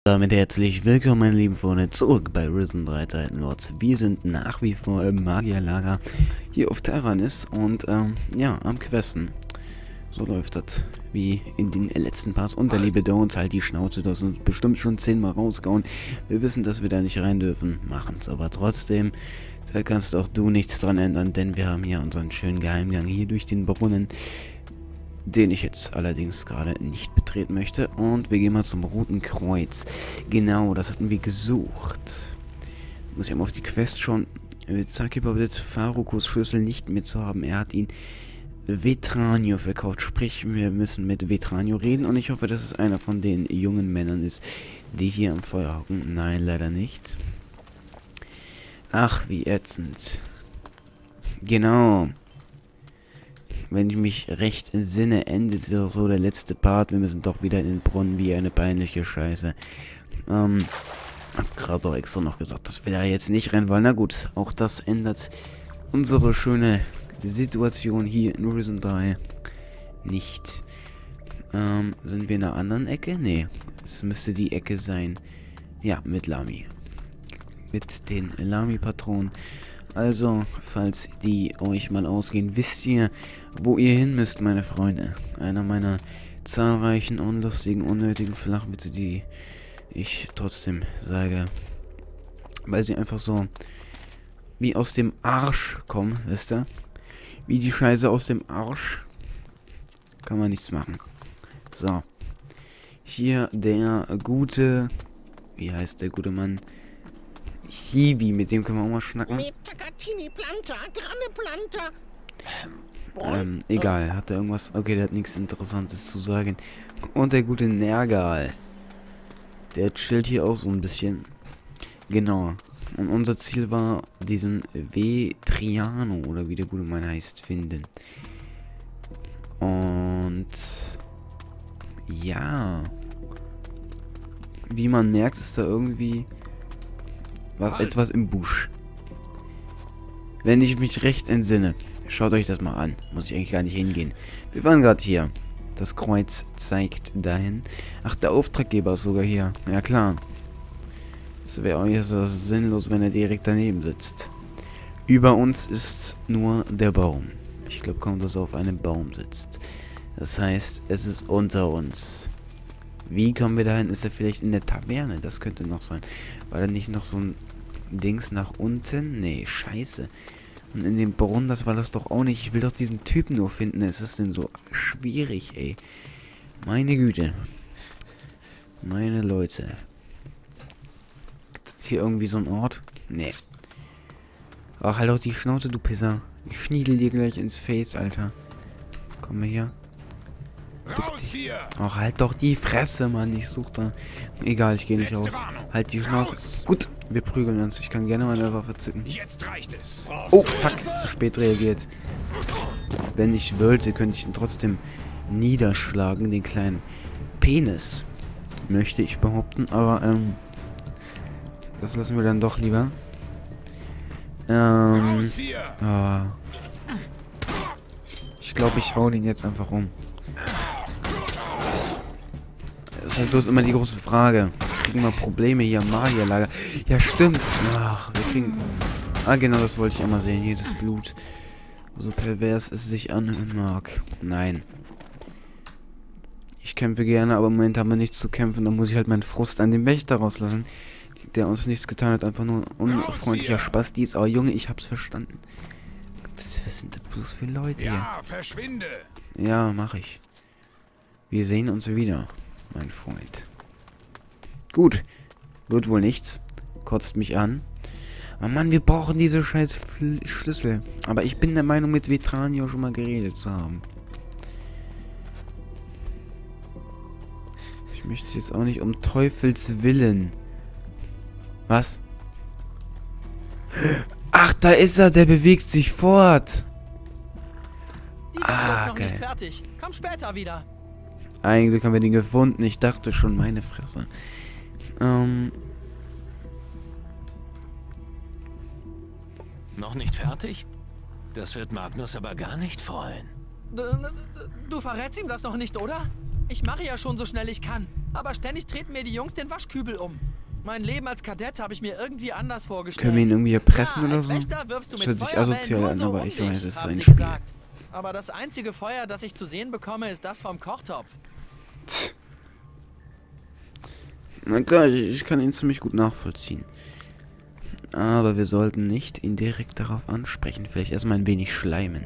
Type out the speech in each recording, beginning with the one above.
Damit herzlich willkommen, meine lieben Freunde, zurück bei Risen 3 Titan Lords. Wir sind nach wie vor im Magierlager hier auf Terranis und ja, am Questen. So läuft das wie in den letzten Parts. Und der liebe Downs halt die Schnauze, das uns bestimmt schon 10-mal rausgehauen. Wir wissen, dass wir da nicht rein dürfen, machen es aber trotzdem. Da kannst auch du nichts dran ändern, denn wir haben hier unseren schönen Geheimgang hier durch den Brunnen, den ich jetzt allerdings gerade nicht betreten möchte. Und wir gehen mal zum Roten Kreuz. Genau, das hatten wir gesucht. Muss ich mal auf die Quest schauen. Zaki behauptet, Farukos Schlüssel nicht mehr zu haben. Er hat ihn Vetranio verkauft. Sprich, wir müssen mit Vetranio reden. Und ich hoffe, dass es einer von den jungen Männern ist, die hier am Feuer hocken. Nein, leider nicht. Ach, wie ätzend. Genau. Wenn ich mich recht entsinne, endet so der letzte Part. Wir müssen doch wieder in den Brunnen, wie eine peinliche Scheiße. Hab gerade auch extra noch gesagt, dass wir da jetzt nicht rennen wollen. Na gut, auch das ändert unsere schöne Situation hier in Risen 3 nicht. Sind wir in einer anderen Ecke? Nee, es müsste die Ecke sein. Ja, mit Lami. Mit den Lami-Patronen. Also, falls die euch mal ausgehen, wisst ihr, wo ihr hin müsst, meine Freunde. Einer meiner zahlreichen, unlustigen, unnötigen Flachwitze, die ich trotzdem sage, weil sie einfach so wie aus dem Arsch kommen, wisst ihr? Wie die Scheiße aus dem Arsch. Kann man nichts machen. So. Hier der gute, wie heißt der gute Mann? Hiwi, mit dem können wir auch mal schnacken. Egal, hat er irgendwas? Okay, der hat nichts Interessantes zu sagen. Und der gute Nergal. Der chillt hier auch so ein bisschen. Genau. Und unser Ziel war, diesen Vetriano, oder wie der gute Mann heißt, finden. Und ja. Wie man merkt, ist da irgendwie etwas im Busch. Wenn ich mich recht entsinne. Schaut euch das mal an. Muss ich eigentlich gar nicht hingehen. Wir waren gerade hier. Das Kreuz zeigt dahin. Ach, der Auftraggeber ist sogar hier. Ja klar. Das wäre auch jetzt sinnlos, wenn er direkt daneben sitzt. Über uns ist nur der Baum. Ich glaube kaum, dass er auf einem Baum sitzt. Das heißt, es ist unter uns. Wie kommen wir dahin? Ist er vielleicht in der Taverne? Das könnte noch sein. War da nicht noch so ein Dings nach unten? Nee, scheiße. Und in dem Brunnen, das war das doch auch nicht. Ich will doch diesen Typen nur finden. Es ist denn so schwierig, ey. Meine Güte. Meine Leute. Ist hier irgendwie so ein Ort? Nee. Ach, halt doch die Schnauze, du Pisser. Ich schniedel dir gleich ins Face, Alter. Komm mal hier. Raus hier! Ach, halt doch die Fresse, Mann. Ich such da. Egal, ich gehe nicht raus. Halt die Schnauze. Gut, wir prügeln uns. Ich kann gerne meine Waffe zücken. Jetzt reicht es. Oh, fuck. Zu spät reagiert. Wenn ich wollte, könnte ich ihn trotzdem niederschlagen. Den kleinen Penis. Möchte ich behaupten. Aber, das lassen wir dann doch lieber. Raus hier! Ich glaube, ich hau den jetzt einfach um. Das ist halt bloß immer die große Frage. Kriegen wir Probleme hier im Magierlager? Ja, stimmt. Ach, wir kriegen... Ah, genau, das wollte ich immer sehen. Hier das Blut. So pervers es sich anhören mag. Nein. Ich kämpfe gerne, aber im Moment haben wir nichts zu kämpfen. Da muss ich halt meinen Frust an den Wächter rauslassen. Der uns nichts getan hat. Einfach nur ein unfreundlicher Spasti ist. Aber Junge, ich hab's verstanden. Was sind das bloß für Leute hier? Ja, verschwinde! Ja, mach ich. Wir sehen uns wieder, mein Freund. Gut. Wird wohl nichts. Kotzt mich an. Aber Mann, wir brauchen diese scheiß Schlüssel. Aber ich bin der Meinung, mit Vetranio schon mal geredet zu haben. Ich möchte jetzt auch nicht um Teufels Willen. Was? Ach, da ist er. Der bewegt sich fort. Die Wäsche ist noch nicht fertig. Komm später wieder. Eigentlich haben wir den gefunden. Ich dachte schon, meine Fresse. Noch nicht fertig? Das wird Magnus aber gar nicht freuen. Du verrätst ihm das noch nicht, oder? Ich mache ja schon so schnell ich kann. Aber ständig treten mir die Jungs den Waschkübel um. Mein Leben als Kadett habe ich mir irgendwie anders vorgestellt. Können wir ihn irgendwie erpressen ja, oder als so? Wächter wirfst du Das mit hört sich Feuerwellen asozial nur an, so aber um ich dich, weiß, es ist haben ein sie Spiel. gesagt. Aber das einzige Feuer, das ich zu sehen bekomme, ist das vom Kochtopf. Na klar, ich kann ihn ziemlich gut nachvollziehen. Aber wir sollten nicht ihn direkt darauf ansprechen. Vielleicht erstmal ein wenig schleimen.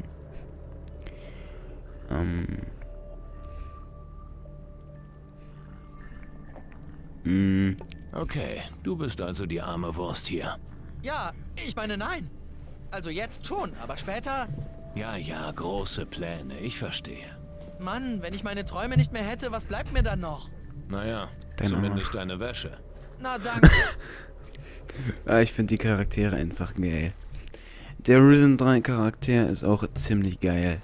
Okay, du bist also die arme Wurst hier. Ja, ich meine nein. Also jetzt schon, aber später... Ja, ja, große Pläne, ich verstehe. Mann, wenn ich meine Träume nicht mehr hätte, was bleibt mir dann noch? Naja, Dein zumindest Arsch. deine Wäsche. Na danke. Ich finde die Charaktere einfach geil. Der Risen 3 Charakter ist auch ziemlich geil.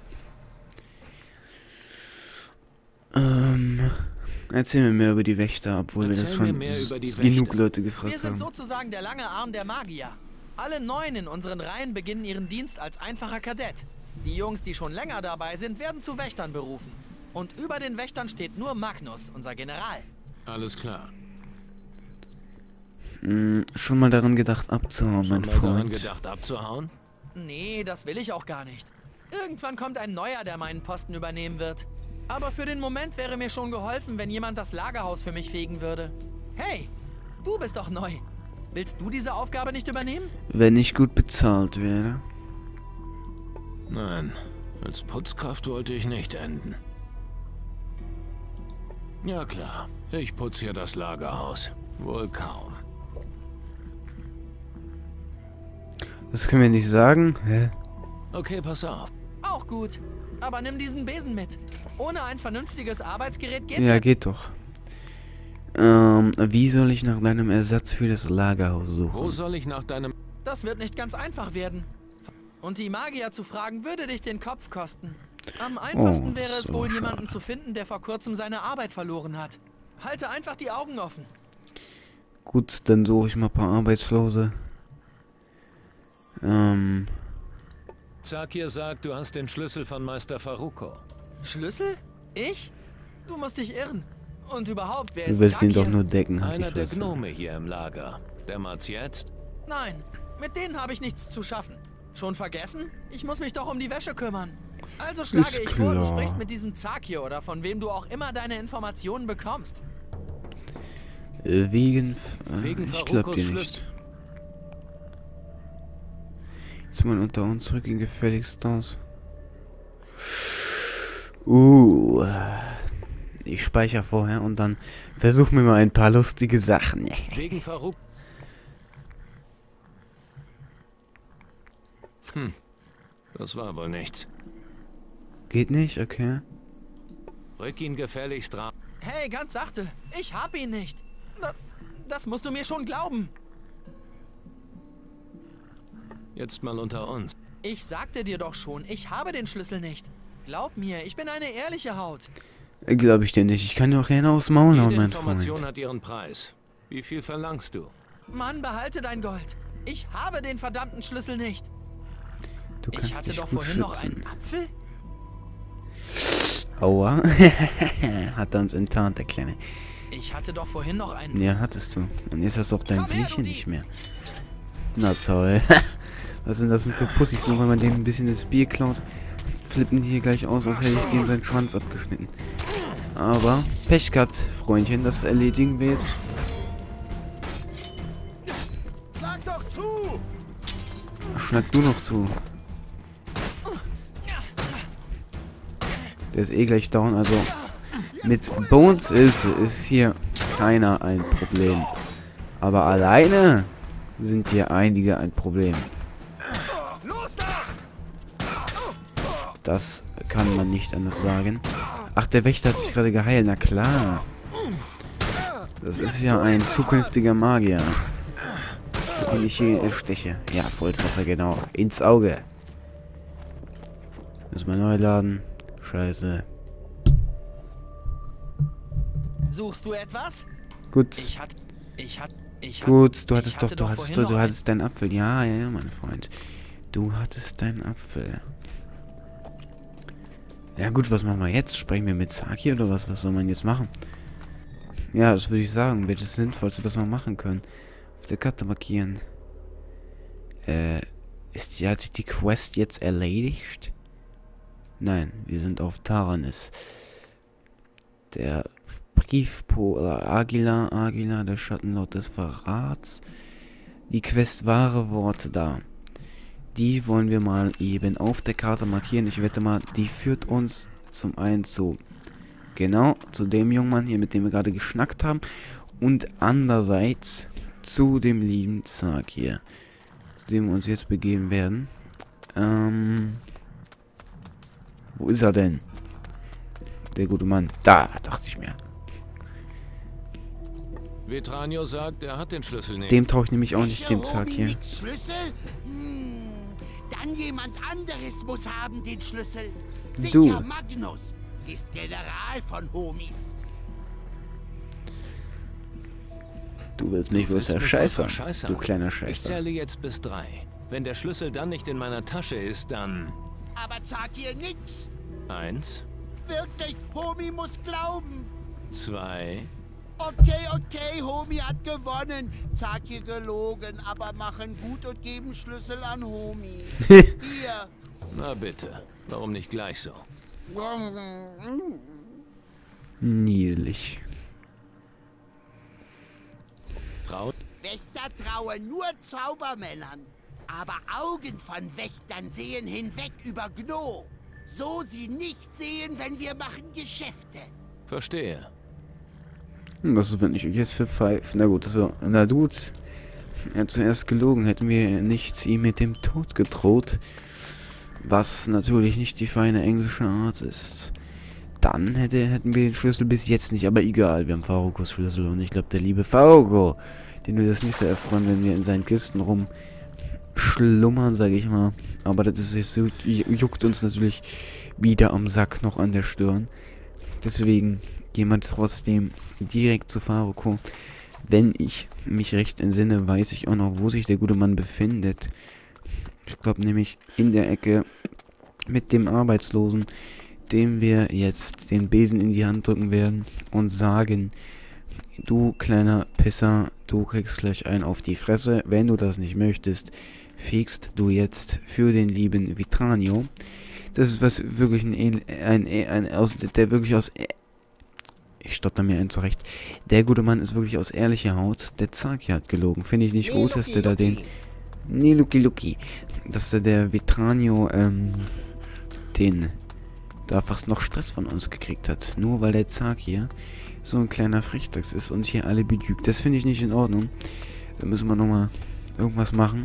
Erzähl mir mehr über die Wächter, obwohl wir das Erzähl mir schon mehr über die genug Wächter. Leute Wir gefragt sind haben. sozusagen der lange Arm der Magier. Alle Neuen in unseren Reihen beginnen ihren Dienst als einfacher Kadett. Die Jungs, die schon länger dabei sind, werden zu Wächtern berufen. Und über den Wächtern steht nur Magnus, unser General. Alles klar. Schon mal daran gedacht abzuhauen, mein Mal daran Freund. gedacht abzuhauen? Nee, das will ich auch gar nicht. Irgendwann kommt ein Neuer, der meinen Posten übernehmen wird. Aber für den Moment wäre mir schon geholfen, wenn jemand das Lagerhaus für mich fegen würde. Hey, du bist doch neu. Willst du diese Aufgabe nicht übernehmen? Wenn ich gut bezahlt werde. Nein, als Putzkraft wollte ich nicht enden. Ja klar, ich putze hier das Lagerhaus. Wohl kaum. Das können wir nicht sagen. Hä? Okay, pass auf. Auch gut. Aber nimm diesen Besen mit. Ohne ein vernünftiges Arbeitsgerät geht's Ja, geht doch. Wie soll ich nach deinem Ersatz für das Lagerhaus Wo suchen? soll ich nach deinem... Das wird nicht ganz einfach werden. Und die Magier zu fragen, würde dich den Kopf kosten. Am einfachsten wäre es so wohl, schade. jemanden zu finden, der vor kurzem seine Arbeit verloren hat. Halte einfach die Augen offen. Gut, dann suche ich mal ein paar Arbeitslose. Zakir sagt, du hast den Schlüssel von Meister Faruko. Schlüssel? Ich? Du musst dich irren. Und überhaupt, wer Du ist willst ihn Zakir? doch nur decken, halt die Einer der Fresse. Gnome hier im Lager. Dämmert's jetzt? Nein, mit denen habe ich nichts zu schaffen. Schon vergessen? Ich muss mich doch um die Wäsche kümmern. Also schlage Ist ich vor, du klar. sprichst mit diesem Zakir oder von wem du auch immer deine Informationen bekommst. Wegen ich glaub Farukos dir Schlüssel. nicht. Jetzt mal unter uns, rück ihn gefälligst aus. Ich speichere vorher und dann versuchen wir mal ein paar lustige Sachen. Wegen Faruk... Das war wohl nichts. Geht nicht, okay. Rück ihn gefälligst ran. Hey, ganz sachte. Ich hab ihn nicht. Das musst du mir schon glauben. Jetzt mal unter uns. Ich sagte dir doch schon, ich habe den Schlüssel nicht. Glaub mir, ich bin eine ehrliche Haut. Glaube ich dir nicht. Ich kann dir auch gerne aufs Maul hauen, Jede mein Information Freund. hat ihren Preis. Wie viel verlangst du? Mann, behalte dein Gold. Ich habe den verdammten Schlüssel nicht. Du kannst Ich hatte dich doch gut vorhin noch schützen. einen Apfel. Aua. Hat er uns enttarnt, der Kleine. Ich hatte doch vorhin noch einen... Ja, hattest du. Und jetzt hast du auch dein Komm her, Bierchen du nicht mehr. Na toll. Was sind das denn für Pussys, nur weil man denen ein bisschen das Bier klaut? Flippen die hier gleich aus, als hätte ich denen seinen Schwanz abgeschnitten. Aber Pech gehabt, Freundchen, das erledigen wir jetzt. Schlag doch zu! Schlag du noch zu. Der ist eh gleich down, also mit Bones Hilfe ist hier keiner ein Problem. Aber alleine sind hier einige ein Problem. Los da! Das kann man nicht anders sagen. Ach, der Wächter hat sich gerade geheilt, na klar. Das ist ja ein zukünftiger Magier. Den ich hier steche. Ja, Volltreffer, genau. Ins Auge. Müssen wir neu laden. Scheiße. Suchst du etwas? Gut. Gut, du ich hattest hatte doch, vorhin du noch hattest deinen Apfel. Ja, ja, mein Freund. Du hattest deinen Apfel. Ja gut, was machen wir jetzt? Sprechen wir mit Saki oder was? Was soll man jetzt machen? Ja, das würde ich sagen. Wäre das Sinnvollste, was wir machen können. Auf der Karte markieren. Hat sich die Quest jetzt erledigt? Nein, wir sind auf Taranis. Der Aguilar, der Schattenlord des Verrats. Die Quest wahre Worte da. Die wollen wir mal eben auf der Karte markieren. Ich wette mal, die führt uns zum einen zu dem jungen Mann hier, mit dem wir gerade geschnackt haben. Und andererseits zu dem lieben Zag hier, zu dem wir uns jetzt begeben werden. Wo ist er denn? Der gute Mann. Da, dachte ich mir. Vetranio sagt, er hat den Schlüssel nicht. Dem traue ich nämlich auch nicht, dem Zag hier. Schlüssel? Dann jemand anderes muss haben den Schlüssel. Sicher, Du. Magnus ist General von Homies. Du willst mich wohl zerscheißern, du kleiner Ich Scheißer. zähle jetzt bis 3. Wenn der Schlüssel dann nicht in meiner Tasche ist, dann... Aber sag ihr nix. 1, Wirklich, Homie muss glauben. 2... Okay, Homie hat gewonnen. Sag ihr gelogen, aber machen gut und geben Schlüssel an Homie. Hier. Na bitte, warum nicht gleich so? Niedlich. Traut? Wächter trauen nur Zaubermännern. Aber Augen von Wächtern sehen hinweg über Gno. So sie nicht sehen, wenn wir machen Geschäfte. Verstehe. Was ist, wenn ich euch jetzt für pfeife? Na gut, das war... Na gut. Er hat zuerst gelogen, hätten wir nicht ihm mit dem Tod gedroht. Was natürlich nicht die feine englische Art ist. Dann hätten wir den Schlüssel bis jetzt nicht, aber egal, wir haben Farukos Schlüssel und ich glaube, der liebe Faruko, den wir das nicht so erfreuen, wenn wir in seinen Kisten rumschlummern, sage ich mal. Aber das ist so, juckt uns natürlich wieder am Sack noch an der Stirn. Deswegen gehen wir trotzdem direkt zu Faruko. Wenn ich mich recht entsinne, weiß ich auch noch, wo sich der gute Mann befindet. Ich glaube nämlich in der Ecke mit dem Arbeitslosen, dem wir jetzt den Besen in die Hand drücken werden und sagen, du kleiner Pisser, du kriegst gleich einen auf die Fresse. Wenn du das nicht möchtest, fegst du jetzt für den lieben Vetranio. Das ist was wirklich der wirklich aus... Ich stotter mir einen zurecht. Der gute Mann ist wirklich aus ehrlicher Haut. Der Zag hier hat gelogen. Finde ich nicht gut, dass der da den... Nee, Lucky. Dass der Vetranio, den da fast noch Stress von uns gekriegt hat. Nur weil der Zag hier so ein kleiner Frechdachs ist und hier alle belügt. Das finde ich nicht in Ordnung. Da müssen wir nochmal irgendwas machen.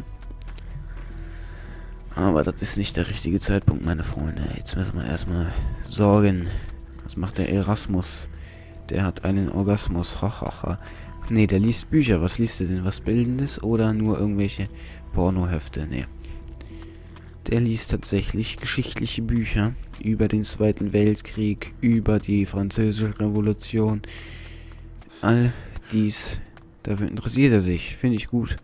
Aber das ist nicht der richtige Zeitpunkt, meine Freunde. Jetzt müssen wir erstmal sorgen. Was macht der Erasmus? Der hat einen Orgasmus. Hahaha. Nee, der liest Bücher. Was liest er denn? Was Bildendes oder nur irgendwelche Pornohefte? Nee. Der liest tatsächlich geschichtliche Bücher über den Zweiten Weltkrieg, über die Französische Revolution. All dies, dafür interessiert er sich. Finde ich gut.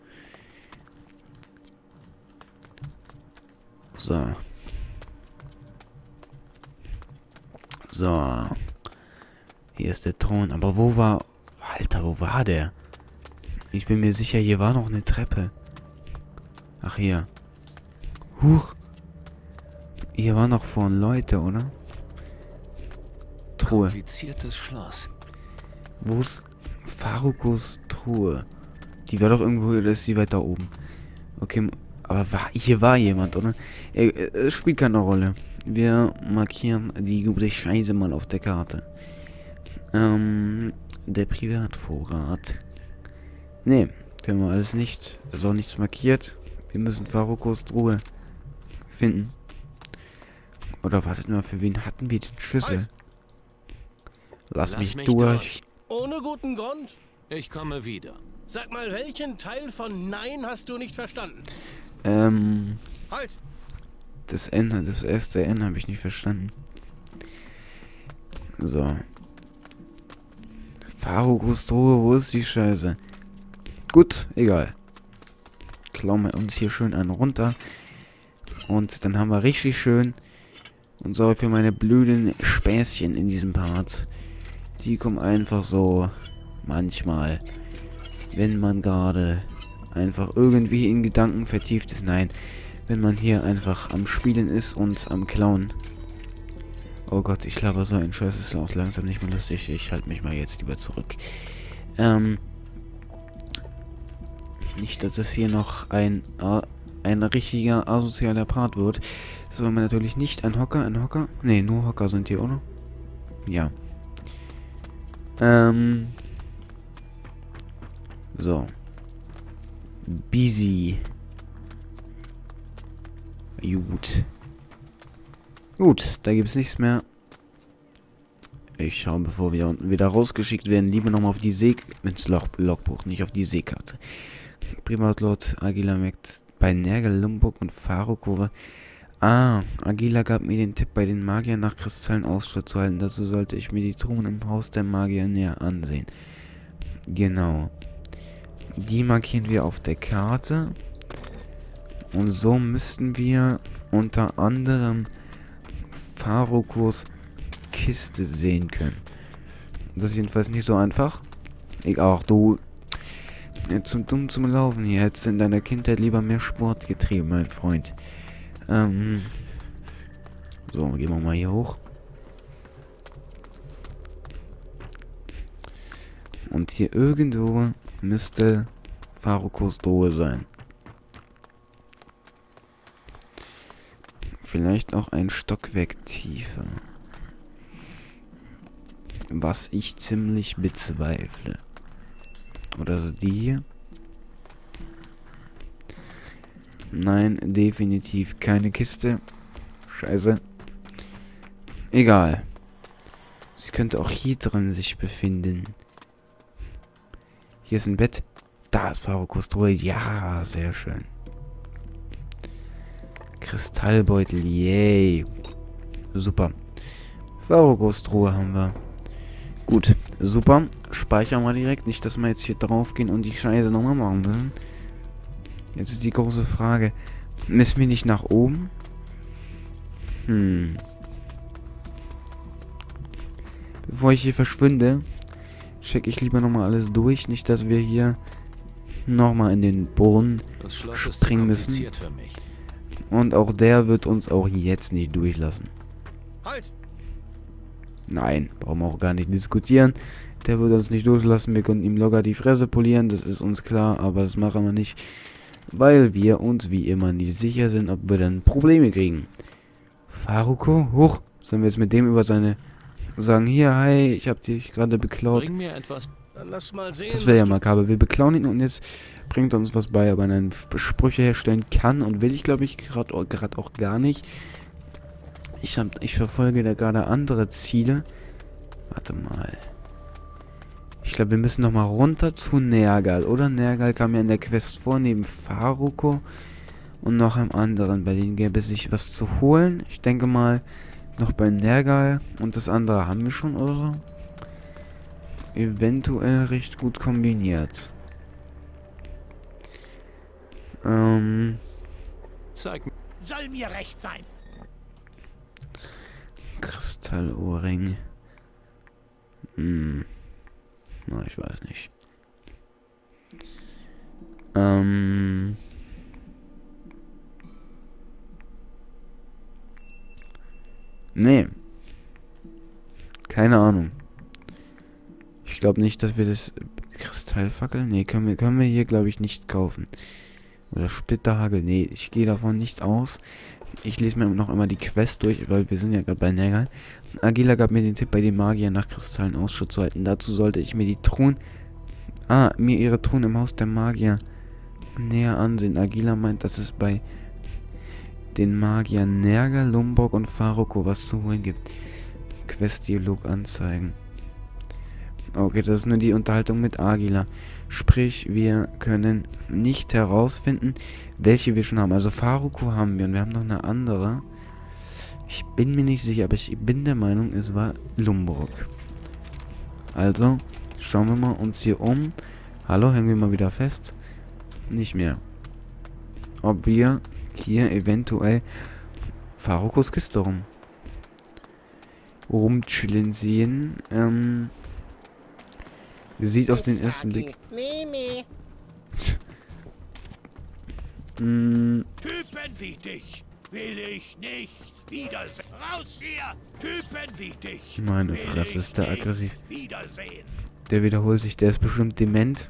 So. So. Hier ist der Thron. Aber wo war... Alter, wo war der? Ich bin mir sicher, hier war noch eine Treppe. Ach, hier. Huch. Hier waren noch vorhin Leute, oder? Truhe. Kompliziertes Schloss. Wo ist Farukos Truhe? Die war doch irgendwo, oder ist sie weiter oben? Okay, aber hier war jemand, oder? Es spielt keine Rolle. Wir markieren die gute Scheiße mal auf der Karte. Der Privatvorrat. Ne, können wir alles nicht. Ist auch nichts markiert. Wir müssen Farukos Truhe finden. Oder wartet mal, für wen hatten wir den Schlüssel? Halt. Lass mich durch. Ohne guten Grund? Ich komme wieder. Sag mal, welchen Teil von Nein hast du nicht verstanden? Halt! Das erste N habe ich nicht verstanden. So. Farukos Truhe, wo ist die Scheiße? Gut, egal. Klauen wir uns hier schön einen runter. Und dann haben wir richtig schön Und sorry für meine blöden Späßchen in diesem Part. Die kommen einfach so manchmal, wenn man gerade einfach irgendwie in Gedanken vertieft ist. Nein, wenn man hier einfach am Spielen ist und am Klauen. Oh Gott, ich laber so ein Scheiß, ist auch langsam nicht mehr lustig. Ich halte mich mal jetzt lieber zurück. Nicht, dass es hier noch ein richtiger asozialer Part wird. Das wollen wir natürlich nicht. Ein Hocker. Ne, nur Hocker sind hier, oder? Ja. So. Busy. Gut, da gibt es nichts mehr. Ich schaue, bevor wir unten wieder rausgeschickt werden, lieber nochmal auf die ins Logbuch, nicht auf die Seekarte. Privatlord Agila merkt bei Nergal, Lumbok und Farukova. Agila gab mir den Tipp, bei den Magiern nach Kristallen Ausschau zu halten. Dazu sollte ich mir die Truhen im Haus der Magier näher ansehen. Genau. Die markieren wir auf der Karte. Und so müssten wir unter anderem Farukos Kiste sehen können. Das ist jedenfalls nicht so einfach. Ach du. Zum Laufen hier. Hättest du in deiner Kindheit lieber mehr Sport getrieben, mein Freund. So, gehen wir mal hier hoch. Und hier irgendwo müsste Farukos Drohe sein. Vielleicht auch ein Stockwerk tiefer. Was ich ziemlich bezweifle. Oder so die hier? Nein, definitiv keine Kiste. Scheiße. Egal. Sie könnte auch hier drin sich befinden. Hier ist ein Bett. Da ist Farukos Truhe. Ja, sehr schön. Kristallbeutel. Yay. Super. Farukos Truhe haben wir. Gut, super. Speichern wir direkt. Nicht, dass wir jetzt hier drauf gehen und die Scheiße nochmal machen müssen. Jetzt ist die große Frage. Müssen wir nicht nach oben? Bevor ich hier verschwinde, checke ich lieber nochmal alles durch. Nicht, dass wir hier nochmal in den Brunnen springen müssen. Für mich. Und auch der wird uns auch jetzt nicht durchlassen. Halt! Nein, brauchen wir auch gar nicht diskutieren. Der wird uns nicht durchlassen. Wir können ihm locker die Fresse polieren, das ist uns klar. Aber das machen wir nicht, weil wir uns wie immer nicht sicher sind, ob wir dann Probleme kriegen. Faruko, hoch. Sollen wir jetzt mit dem über seine... Sagen, hier, hi, ich hab dich gerade beklaut. Bring mir etwas. Dann lass mal sehen. Das wäre ja makaber. Wir beklauen ihn und jetzt bringt er uns was bei. Aber einen Sprüche herstellen kann und will ich, glaube ich, gerade auch gar nicht. Ich verfolge da gerade andere Ziele. Warte mal. Ich glaube, wir müssen noch mal runter zu Nergal. Oder Nergal kam ja in der Quest vor, neben Faruko und noch einem anderen. Bei denen gäbe es sich was zu holen. Ich denke mal, noch bei Nergal. Und das andere haben wir schon, oder so? Eventuell recht gut kombiniert. Zeig mir. Soll mir recht sein. Kristallohrring. Na, ich weiß nicht. Nee. Keine Ahnung. Ich glaube nicht, dass wir das... Kristallfackel? Nee, können wir hier, glaube ich, nicht kaufen. Oder Splitterhagel? Nee, ich gehe davon nicht aus. Ich lese mir noch immer die Quest durch, weil wir sind ja gerade bei Nergal. Agila gab mir den Tipp, bei den Magiern nach Kristallen Ausschau zu halten. Dazu sollte ich mir die Truhen... mir ihre Truhen im Haus der Magier näher ansehen. Agila meint, dass es bei den Magiern Nergal, Lumbok und Faruko was zu holen gibt. Quest-Dialog anzeigen. Okay, das ist nur die Unterhaltung mit Agila. Sprich, wir können nicht herausfinden, welche wir schon haben. Also Faruko haben wir und wir haben noch eine andere. Ich bin mir nicht sicher, aber ich bin der Meinung, es war Lumbok. Also, schauen wir mal uns hier um. Hallo, hängen wir mal wieder fest. Nicht mehr. Ob wir hier eventuell Farukos Kiste rum. rumchillen sehen. Sieht auf den ersten Blick... Typen wie dich will ich nicht wiedersehen. Raus hier! Typen wie dich. Meine Fresse, ist der aggressiv. Wiedersehen. Der wiederholt sich, der ist bestimmt dement.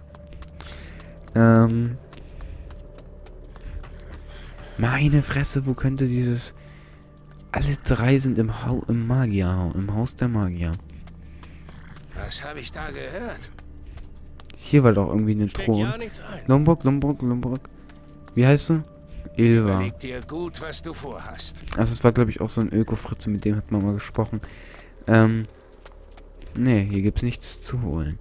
Meine Fresse, wo könnte dieses... Alle drei sind im Magierhaus, im Haus der Magier. Was habe ich da gehört? Hier war doch irgendwie eine Steck Thron. ja nichts ein. Lombok. Wie heißt du? Ilva. Überleg dir gut, was du vorhast. Also es war, glaube ich, auch so ein Öko-Fritze, mit dem hat man mal gesprochen. Nee, hier gibt's nichts zu holen.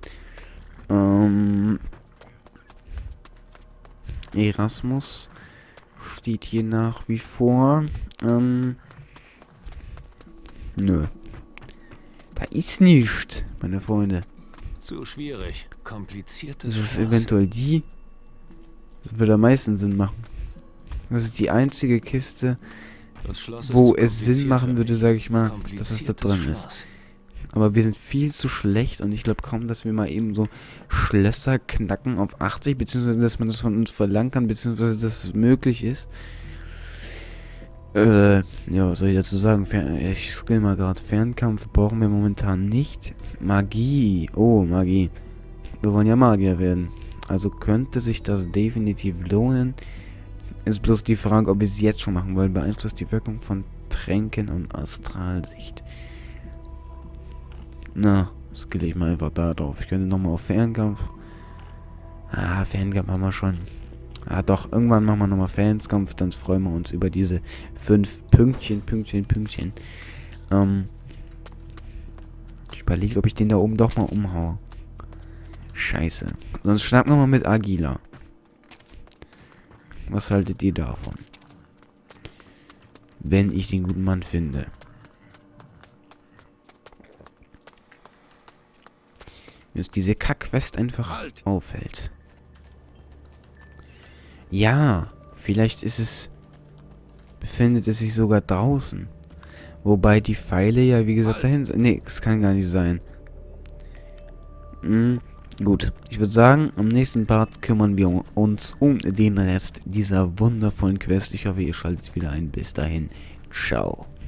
Erasmus steht hier nach wie vor. Nö. Da ist nichts, meine Freunde. Zu schwierig. Kompliziertes Das ist Schloss. eventuell die. Das würde am meisten Sinn machen. Das ist die einzige Kiste, Das Schloss ist wo zu es Sinn kompliziert machen für würde, mich. sage ich mal, dass es da Kompliziertes drin ist. Schloss. Aber wir sind viel zu schlecht und ich glaube kaum, dass wir mal eben so Schlösser knacken auf 80, beziehungsweise dass man das von uns verlangen kann, beziehungsweise dass es möglich ist. Ja, was soll ich dazu sagen? Ich skill mal gerade. Fernkampf brauchen wir momentan nicht. Magie. Oh, Magie. Wir wollen ja Magier werden. Also könnte sich das definitiv lohnen. Ist bloß die Frage, ob wir es jetzt schon machen wollen. Beeinflusst die Wirkung von Tränken und Astralsicht. Na, skill ich mal einfach da drauf. Ich könnte nochmal auf Fernkampf. Ah, Fernkampf haben wir schon. Ah, doch, irgendwann machen wir nochmal Fernkampf. Dann freuen wir uns über diese 5 Pünktchen. Ich überlege, ob ich den da oben doch mal umhaue. Scheiße. Sonst schnappen wir mal mit Agila. Was haltet ihr davon? Wenn ich den guten Mann finde. Wenn uns diese Kack-Quest einfach Halt. auffällt. Ja, vielleicht ist es... Befindet es sich sogar draußen. Wobei die Pfeile ja, wie gesagt, dahin sind. Nee, das kann gar nicht sein. Gut, ich würde sagen, am nächsten Part kümmern wir uns um den Rest dieser wundervollen Quest. Ich hoffe, ihr schaltet wieder ein. Bis dahin, ciao.